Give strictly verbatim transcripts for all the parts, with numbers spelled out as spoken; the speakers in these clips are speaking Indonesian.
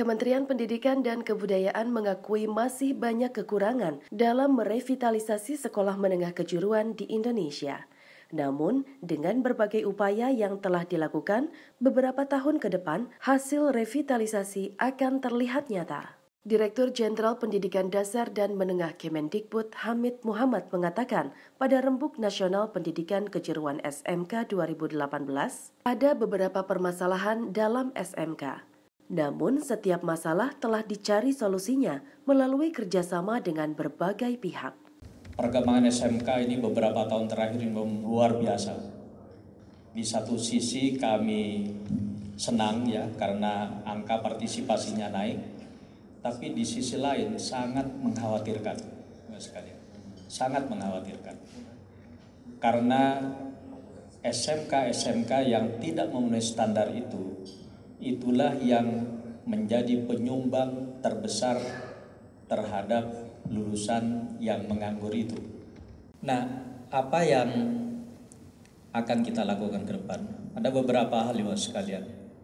Kementerian Pendidikan dan Kebudayaan mengakui masih banyak kekurangan dalam merevitalisasi sekolah menengah kejuruan di Indonesia. Namun, dengan berbagai upaya yang telah dilakukan, beberapa tahun ke depan, hasil revitalisasi akan terlihat nyata. Direktur Jenderal Pendidikan Dasar dan Menengah Kemendikbud Hamid Muhammad mengatakan pada Rembuk Nasional Pendidikan Kejuruan S M K dua ribu delapan belas, ada beberapa permasalahan dalam S M K. Namun, setiap masalah telah dicari solusinya melalui kerjasama dengan berbagai pihak. Perkembangan S M K ini beberapa tahun terakhir ini luar biasa. Di satu sisi kami senang ya karena angka partisipasinya naik, tapi di sisi lain sangat mengkhawatirkan sekalian. Sangat mengkhawatirkan. Karena S M K S M K yang tidak memenuhi standar itu, itulah yang menjadi penyumbang terbesar terhadap lulusan yang menganggur itu. Nah, apa yang akan kita lakukan ke depan? Ada beberapa hal ya sekalian.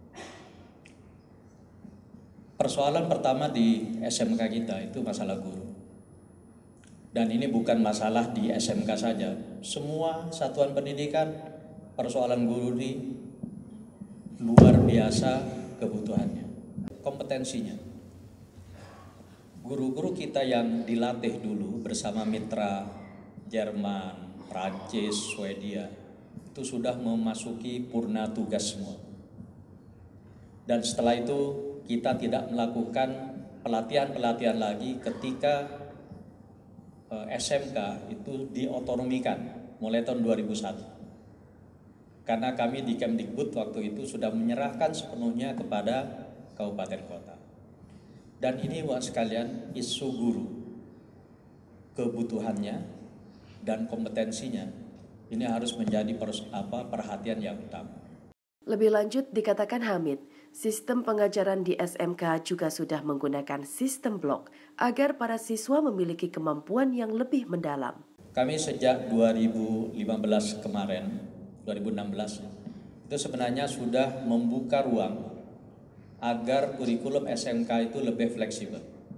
Persoalan pertama di S M K kita itu masalah guru. Dan ini bukan masalah di S M K saja. Semua satuan pendidikan, persoalan guru ini luar biasa kebutuhannya, kompetensinya. Guru-guru kita yang dilatih dulu bersama mitra Jerman, Prancis, Swedia itu sudah memasuki purna tugas semua. Dan setelah itu kita tidak melakukan pelatihan-pelatihan lagi ketika S M K itu diotonomikan mulai tahun dua ribu satu. Karena kami di Kemdikbud waktu itu sudah menyerahkan sepenuhnya kepada kabupaten kota. Dan ini Wak sekalian, isu guru, kebutuhannya dan kompetensinya ini harus menjadi pers- apa, perhatian yang utama. Lebih lanjut dikatakan Hamid, sistem pengajaran di S M K juga sudah menggunakan sistem blok agar para siswa memiliki kemampuan yang lebih mendalam. Kami sejak dua ribu lima belas kemarin, dua ribu enam belas, itu sebenarnya sudah membuka ruang agar kurikulum S M K itu lebih fleksibel.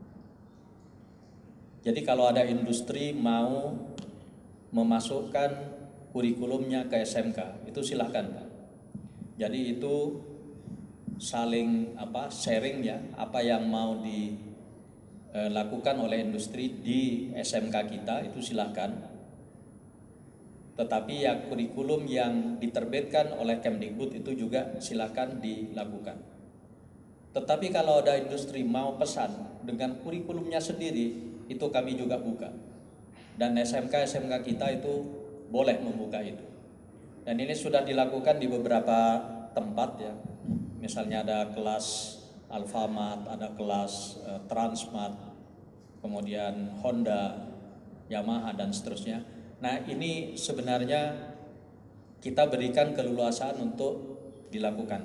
Jadi kalau ada industri mau memasukkan kurikulumnya ke S M K, itu silakan, Pak. Jadi itu saling apa sharing ya, apa yang mau dilakukan oleh industri di S M K kita itu silakan. Tetapi ya kurikulum yang diterbitkan oleh Kemdikbud itu juga silakan dilakukan. Tetapi kalau ada industri mau pesan dengan kurikulumnya sendiri, itu kami juga buka. Dan S M K S M K kita itu boleh membuka itu. Dan ini sudah dilakukan di beberapa tempat ya. Misalnya ada kelas Alfamart, ada kelas uh, Transmart, kemudian Honda, Yamaha dan seterusnya. Nah, ini sebenarnya kita berikan keleluasaan untuk dilakukan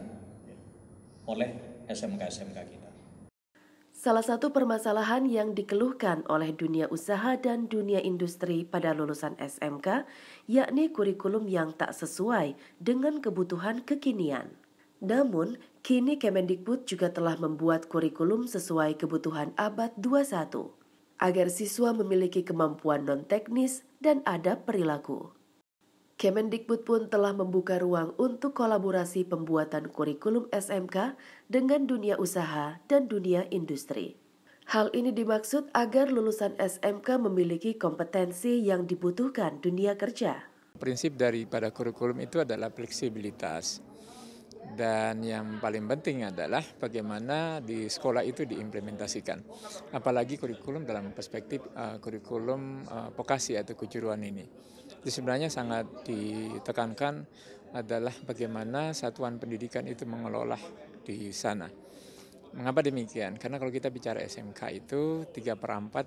oleh S M K S M K kita. Salah satu permasalahan yang dikeluhkan oleh dunia usaha dan dunia industri pada lulusan S M K yakni kurikulum yang tak sesuai dengan kebutuhan kekinian. Namun, kini Kemendikbud juga telah membuat kurikulum sesuai kebutuhan abad dua puluh satu agar siswa memiliki kemampuan non-teknis dan adab perilaku. Kemendikbud pun telah membuka ruang untuk kolaborasi pembuatan kurikulum S M K dengan dunia usaha dan dunia industri. Hal ini dimaksud agar lulusan S M K memiliki kompetensi yang dibutuhkan dunia kerja. Prinsip daripada kurikulum itu adalah fleksibilitas. Dan yang paling penting adalah bagaimana di sekolah itu diimplementasikan. Apalagi kurikulum dalam perspektif uh, kurikulum uh, vokasi atau kejuruan ini. Jadi sebenarnya sangat ditekankan adalah bagaimana satuan pendidikan itu mengelola di sana. Mengapa demikian? Karena kalau kita bicara S M K itu tiga per empat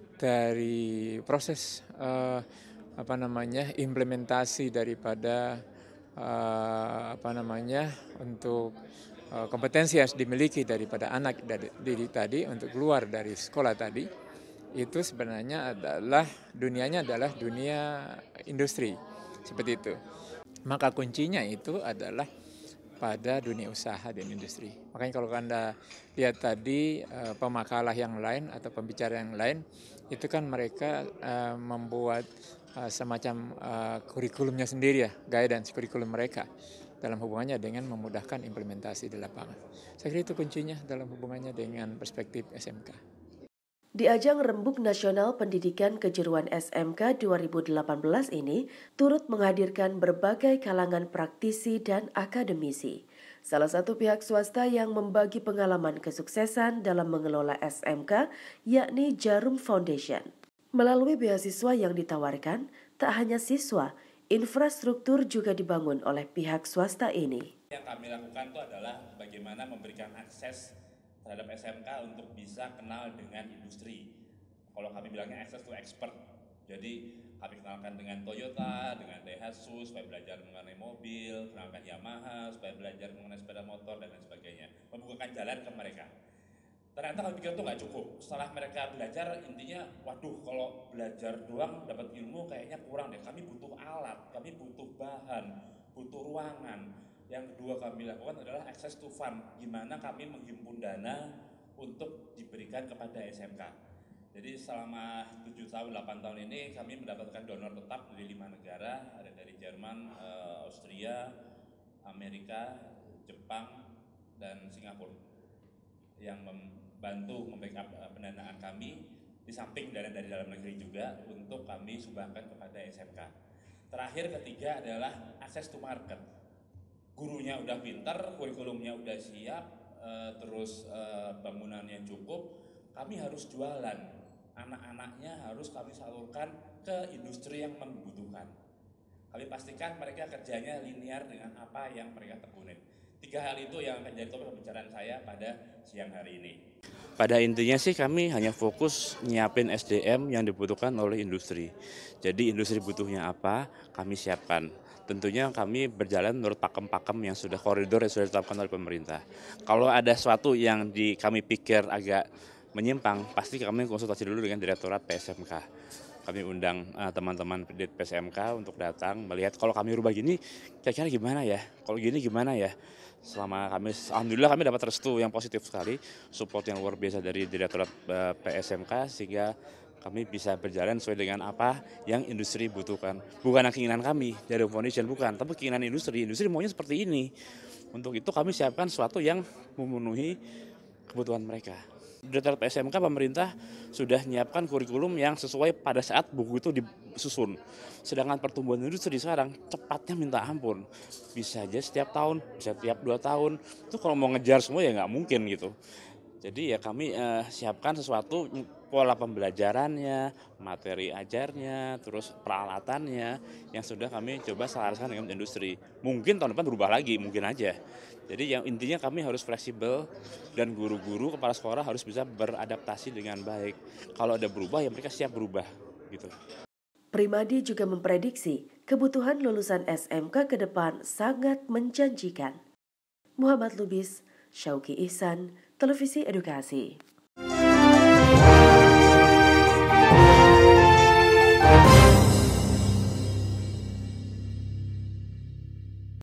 dari proses uh, apa namanya implementasi daripada Uh, apa namanya untuk uh, kompetensi harus dimiliki daripada anak dari diri tadi untuk keluar dari sekolah tadi itu sebenarnya adalah dunianya adalah dunia industri seperti itu. Maka kuncinya itu adalah pada dunia usaha dan industri. Makanya kalau Anda lihat tadi eh, pemakalah yang lain atau pembicara yang lain, itu kan mereka eh, membuat eh, semacam eh, kurikulumnya sendiri ya, guidance kurikulum mereka dalam hubungannya dengan memudahkan implementasi di lapangan. Saya kira itu kuncinya dalam hubungannya dengan perspektif S M K. Di ajang Rembuk Nasional Pendidikan Kejuruan S M K dua ribu delapan belas ini turut menghadirkan berbagai kalangan praktisi dan akademisi. Salah satu pihak swasta yang membagi pengalaman kesuksesan dalam mengelola S M K yakni Jarum Foundation. Melalui beasiswa yang ditawarkan, tak hanya siswa, infrastruktur juga dibangun oleh pihak swasta ini. Yang kami lakukan itu adalah bagaimana memberikan akses terhadap S M K untuk bisa kenal dengan industri. Kalau kami bilangnya access to expert. Jadi kami kenalkan dengan Toyota, dengan Daihatsu supaya belajar mengenai mobil, kenalkan Yamaha supaya belajar mengenai sepeda motor dan lain sebagainya. Membukakan jalan ke mereka. Ternyata kami pikir itu nggak cukup. Setelah mereka belajar, intinya, waduh kalau belajar doang dapat ilmu kayaknya kurang deh. Kami butuh alat, kami butuh bahan, butuh ruangan. Yang kedua kami lakukan adalah access to fund, gimana kami menghimpun dana untuk diberikan kepada S M K. Jadi selama tujuh tahun, delapan tahun ini kami mendapatkan donor tetap dari lima negara, ada dari Jerman, Austria, Amerika, Jepang, dan Singapura yang membantu membackup pendanaan kami, di samping dana dari dalam negeri juga untuk kami sumbangkan kepada S M K. Terakhir ketiga adalah access to market. Gurunya udah pintar, kurikulumnya udah siap, e, terus e, bangunannya cukup, kami harus jualan. Anak-anaknya harus kami salurkan ke industri yang membutuhkan. Kami pastikan mereka kerjanya linear dengan apa yang mereka tekunin. Tiga hal itu yang akan jadi topik pembicaraan saya pada siang hari ini. Pada intinya sih kami hanya fokus nyiapin S D M yang dibutuhkan oleh industri. Jadi industri butuhnya apa, kami siapkan. Tentunya kami berjalan menurut pakem-pakem yang sudah koridor yang sudah ditetapkan oleh pemerintah. Kalau ada sesuatu yang di kami pikir agak menyimpang, pasti kami konsultasi dulu dengan Direktorat P S M K. Kami undang uh, teman-teman di P S M K untuk datang melihat kalau kami rubah gini, kira-kira gimana ya? Kalau gini gimana ya? Selama kami, alhamdulillah kami dapat restu yang positif sekali, support yang luar biasa dari Direktorat uh, P S M K sehingga kami bisa berjalan sesuai dengan apa yang industri butuhkan. Bukan keinginan kami dari Foundation, bukan, tapi keinginan industri. Industri maunya seperti ini. Untuk itu kami siapkan sesuatu yang memenuhi kebutuhan mereka. Direktorat P S M K pemerintah sudah menyiapkan kurikulum yang sesuai pada saat buku itu disusun. Sedangkan pertumbuhan industri sekarang cepatnya minta ampun. Bisa aja setiap tahun, bisa setiap dua tahun. Itu kalau mau ngejar semua ya nggak mungkin gitu. Jadi ya kami eh, siapkan sesuatu pola pembelajarannya, materi ajarnya, terus peralatannya yang sudah kami coba selaraskan dengan industri. Mungkin tahun depan berubah lagi, mungkin aja. Jadi yang intinya kami harus fleksibel dan guru-guru kepala sekolah harus bisa beradaptasi dengan baik. Kalau ada berubah ya mereka siap berubah gitu. Primadi juga memprediksi kebutuhan lulusan S M K ke depan sangat menjanjikan. Muhammad Lubis, Syauki Ihsan, Televisi Edukasi.